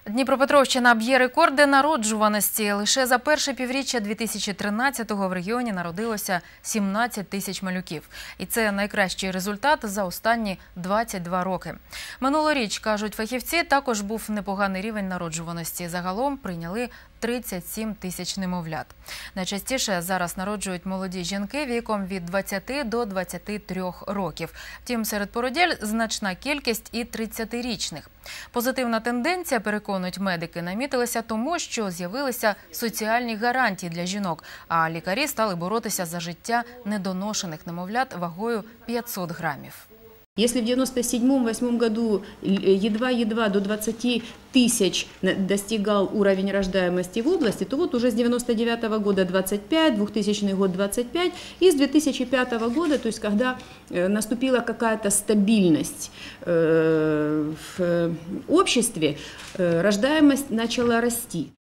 Дніпропетровщина б'є рекорди народжуваності. Лише за перше півріччя 2013-го в регіоні народилося 17 тисяч малюків. І це найкращий результат за останні 22 роки. Минулоріч, кажуть фахівці, також був непоганий рівень народжуваності. Загалом прийняли 37 тисяч немовлят. Найчастіше зараз народжують молоді жінки віком від 20 до 23 років. Втім, серед породіль значна кількість і 30-річних. Позитивна тенденція, переконують медики, намітилася тому, що з'явилися соціальні гарантії для жінок, а лікарі стали боротися за життя недоношених немовлят вагою 500 грамів. Если в 1997-1998 году едва-едва до 20 тысяч достигал уровень рождаемости в области, то вот уже с 1999 года 25, 2000 год 25, и с 2005 года, то есть когда наступила какая-то стабильность в обществе, рождаемость начала расти.